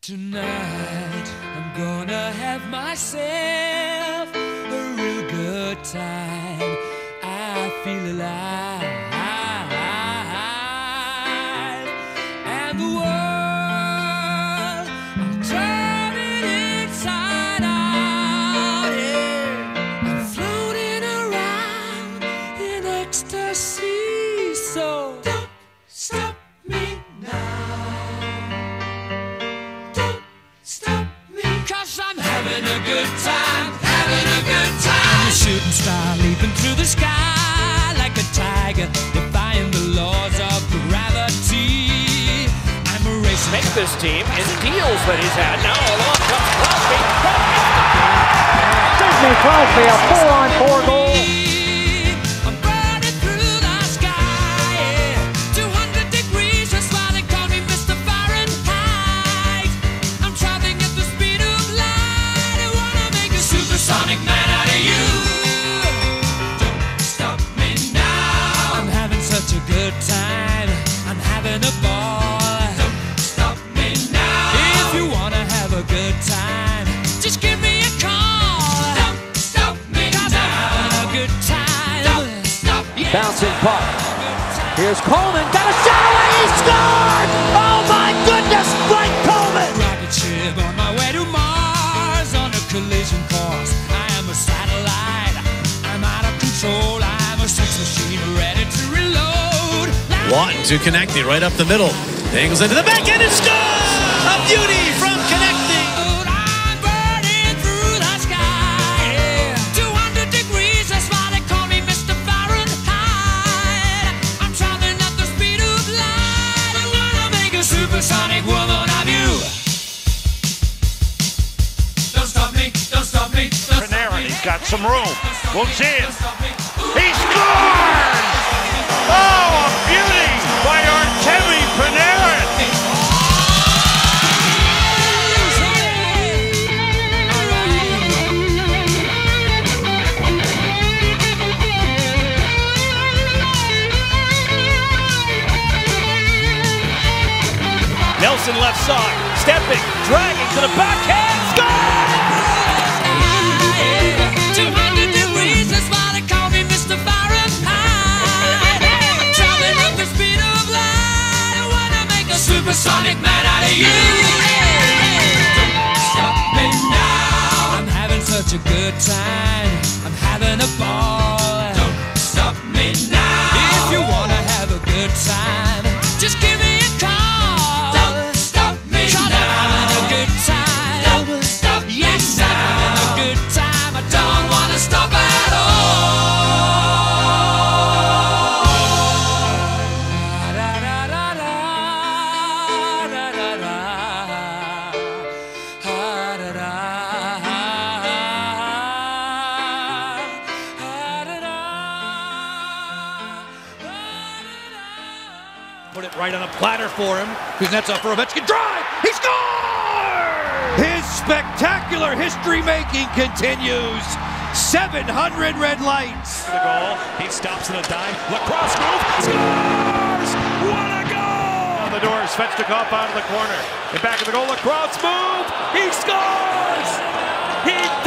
Tonight I'm gonna have myself a real good time. I feel alive, and the world, I'll turn it inside out. Yeah, I'm floating around in ecstasy. So don't stop me now. I'm having a good time, having a good time. I'm a shooting star leaping through the sky like a tiger, defying the laws of gravity. I'm a racer. Makes this team in deals that he's had. Now along comes Crosby. Sidney Crosby, a 4-on-4 goal. I'm burning through the sky, 200 degrees, that's why they call me Mr. Fahrenheit. I'm traveling at the speed of light. I wanna make a supersonic man out of you. Don't stop me now. I'm having such a good time. I'm having a ball. Don't stop me now. If you wanna have a good time, just give me a call. Don't stop me now. I'm having a good time. Don't stop me. Bouncing puck. Here's Coleman, got a shot away, he scored! Oh my goodness, Blake Coleman! Rocket ship on my way to Mars on a collision course. I am a satellite. I'm out of control. I'm a sex machine ready to reload. Wanting to connect it right up the middle. Angles into the backhand and scores! A beauty from connecting. I'm burning through the sky. 200 degrees, that's why they call me Mr. Fahrenheit. I'm traveling at the speed of light. I wanna make a supersonic woman of you. Don't stop me, don't stop me, don't stop me. He's got some room. We'll see it. He scores! Oh, a beauty by Artemi Panarin. Nelson left side, stepping, dragging to the backhand, score! 200 degrees, that's why they call me Mr. Fahrenheit. Traveling at the speed of light. I wanna make a supersonic man out of you. Don't stop me now. I'm having such a good time. I'm having a ball. Don't stop me now. If you wanna have a good time, just give me a call. Don't stop me now. I'm having a good time. Don't stop me now. I'm having a good time. I don't wanna stop at Put it right on a platter for him. Kuznetsov for Ovechkin. Drive! He scores! His spectacular history-making continues. 700 red lights. The goal. He stops in a dime. Lacrosse move. Scores! What a goal! On the door, Svechnikov out of the corner. And back of the goal, Lacrosse move. He scores! He